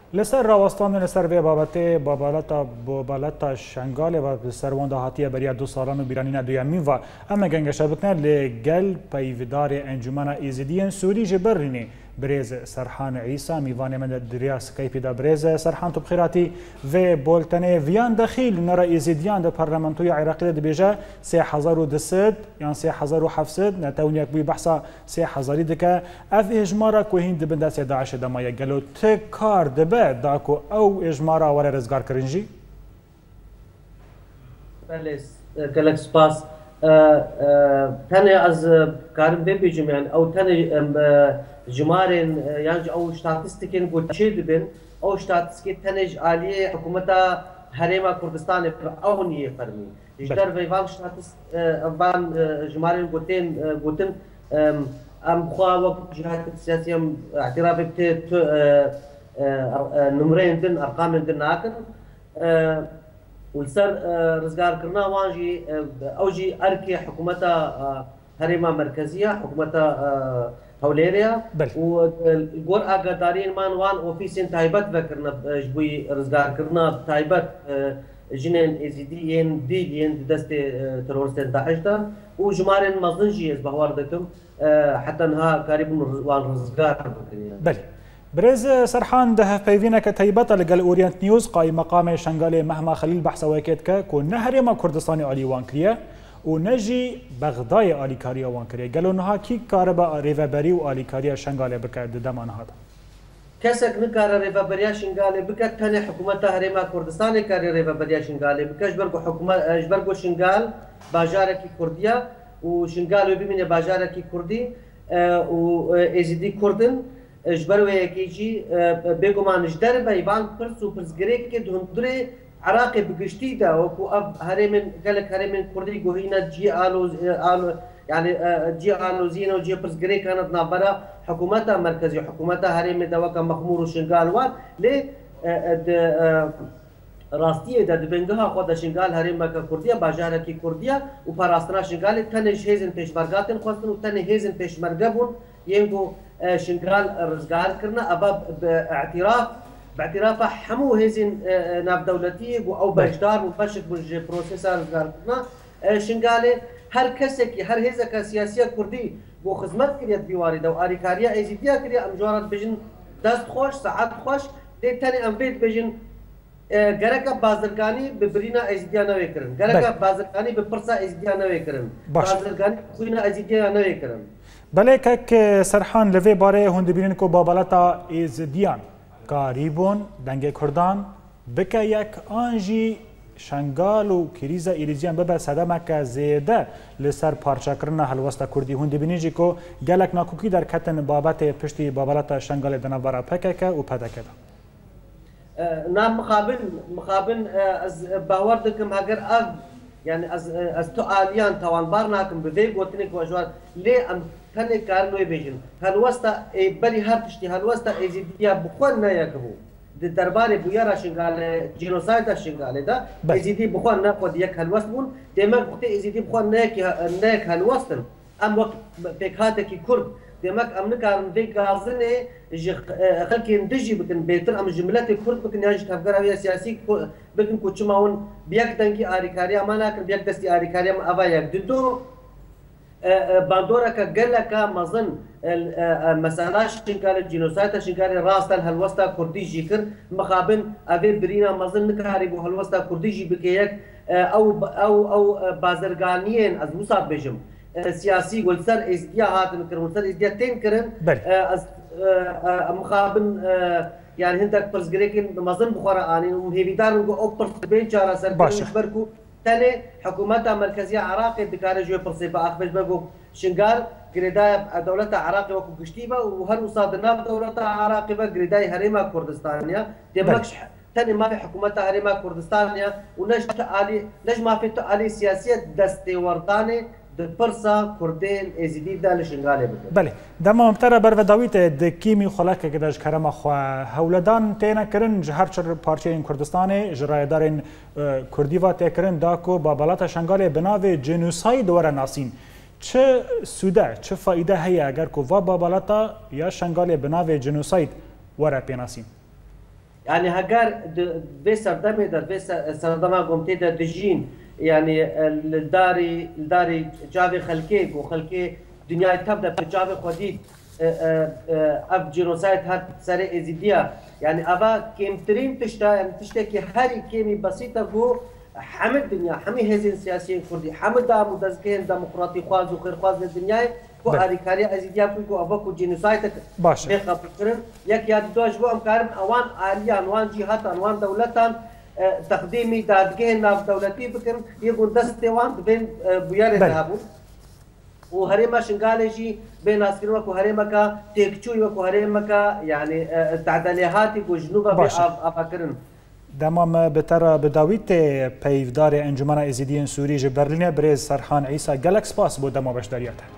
لسر راوستان لسر وی بابته بابالتا شنگال و سروان دهاتی بریا 2 سالان و بیرانینا دویمین و اما گنگش بکنه لگل پیودار انجمن ایزیدین سوری جبرینی برز سرحان عیسی میوان من دریا سکایپی دا برز سرحان تو بخیراتی و بولتنه ویان دخیل نرا ایزیدیان دا پارلمانتوی عراقی دا بیجا 3200 یا 3700 نتاون یک بوی بحثا 3000 دکه اف اجمارا که هین دبندست داعش دمایه گلو تکار دبه داکو او اجمارا وره رزگار کرنجی؟ بله گلک سپاس تنه از کارم ببیجم یعنی او تنه جمارن يعني او ستاتستيكين بوتشي دبن او ستاتستيكي تنج عاليه حكومتها هريما كردستان اونيه فرمي يقدر فيفان ستاتست فان جمارن بوتن ام خوا وقت جهات السياسيه اعتراف بت نمرين دن ارقام دن ناكن ويصير رزقار كرنا وانجي اوجي اركي حكومتها هريما مركزيه حكومتها هوليريا والجور اقدارين مان وان اوفيسين تايبت ذكرنا جبوي رزقار كرنا تايبت جنين ازيديين ديلين دست ترورستين داعشتا وجمارين مزنجي بهوار دتم حتى انها قريب وان رزقار بلي برز سرحان ده بيفينا كتايبت لقال اورينت نيوز قاي مقام شنغالي مهما خليل بحث وكيتك كون نهر ما كردستاني علي وان كريا ونجي بغداي آليكاريا وانكريا قالوا انها كي كاربا ريفابري وآليكاريا شنغالي بك دمان هذا كسك نكار ريفابريا شنغالي بك تاني حكومتها هريما كردستان كاري ريفابريا شنغالي بك جبركو حكومه جبركو شنغال باجاركي كرديا وشنغال بمن باجاركي كردي و ازيدي كردن جبرو يكيجي بيغمان جدر بايبان برسو برزغريك دهندري عراقي بقشتي دا وكو اب هرمن قالك هرمن كردي قوهينا جي آلو يعني جي آلو زينو وجي برزقري كانت نابرا حكومتها مركزية حكومتها هرمن دا وكا مخمور وشنقال وان ليه راستية دا دبنگها خود شنقال هرمن كردية باجاركي كردية وپاراستنا شنقال تنش هيزن پیشمرگاتن خواستن وتن هيزن پیشمرگبون ينگو شنقال رزقار كرنا ابا باعترافه حمو هزين ناف دولتي او بجدار وفشك بج بروسيسار زارنا شنغالي هر كسكي هر هزك سياسيه كردي بو خدمت كريت بيواري دو اريكاريا ازيديا كريا امجارات بجن دست خوش ساعات خوش دي تاني ام بيت بجن گرکا بازرگانی ببرینا ازیدیا نوی کرن گرکا بازرگانی بپرسا ازیدیا نوی کرن بازرگانی خوینا ازیدیا نوی کرن بله که سرحان لوی باره هند بینن کو بابالتا ازیدیان قریبون دنگ کردان بکه یک آنجی شنگال و کریزا ایلیزیان ببه صدمه که زیده لسر پارچه کرنا هلوستا کردی هنده بینیجی که گلک ناکوکی در کتن بابت پشتی بابالتا شنگال دنبارا پکه که و پدکه ده نعم مخابن از باور دکم اگر يعني از تو آلیان توان بارناكم بذي قوتنك وجوار ليه ام تاني كارنوي بيجن هلوستا بلي هرتشتي هلوستا ازيديا بخونا يكبو دي درباري بويارا شنغال جينوسايد شنغال دا ازيدي بخونا قد يك هلوستون ديما وقت ازيدي بخونا ناك هلوستن ام وقت بكاتكي كرد ديماك ام نكارن في غازني خلكي ندجي بكن بيتر ام جملتي كرد بكن ياج تفكر سياسي بكن كوتشماون بيك دنكي اريكاريا مانا كن بيك دستي اريكاريا ما ابا يك ددو باندورا كجلكا مظن مساله شنكال جينوسايد شنكال راستل هلوستا كردي جيكر مخابن ابي برينا مظن نكاري بو هلوستا كردي جي بكيك او بازرگانيين از مصاب بجم سياسي والسر ازديا هاتن كرن والسر ازديا تين كرن از مخابن يعني هندك برزغريكن مظن بخورا اني مهيبيدار او برس بين چارا سر بركو تاني حكومتها مركزيه عراقي دكار جو برسي باخبج بقو شنغال قريداي دولة عراقي وكو كشتيبه وهل وصادنا دولة عراقي بقريداي هريما كردستانيا دمكش تاني ما في حكومتها هريما كردستانيا ونج ما في تالي سياسيه دستي ورداني برسا كردين ازيدي دال شنغالي بده بله دما مبتر بر وداویت د کیمی خلاک که داش کرما خو هولدان تینا کرن جهر چر پارچه کردستان جرایدارن کردی و تکرن داکو بابالات شنغالي بناوی جنوساید ور ناسین چه سوده چه فایده هي اگر کو و بابالاتا یا شنغالي بناوی جنوساید ور پیناسین يعني هجار في سردمه در في سردمه قمتي در دجين يعني الداري جافي خلكي وخلكي دنيا تبدا بجافي خديد اف جينوسايد هات سري ازيديا يعني ابا كيمترين تشتكي هاري كيمي بسيطه جو حمد الدنيا حمي هزين سياسيين كردي حمد دا مدزكين ديمقراطي خواز وخير خواز للدنيا کو اريكاري ازيديا کو ابا کو جينوسايد باشه بخبرن يك ياد دوج بو امكارن اوان اليان وان جهات وان دولتان تقديمي دادگاه ناف دولتي بكن يقول دستوان بين بيار ذهبوا وهريما شنغالجي بين اسكن وكو هريما تيكچوي وكو هريما يعني تعدليهاتي وجنوبا بافكرن دمام بتر بداويت بيفدار انجمن ازيديين سوري جبرلين بريز سرحان عيسى جالكس باس بو دمو بشداريته